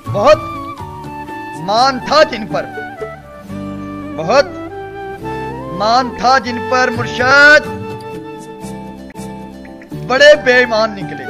बहुत मान था जिन पर, बहुत मान था जिन पर मुर्शद बड़े बेईमान निकले।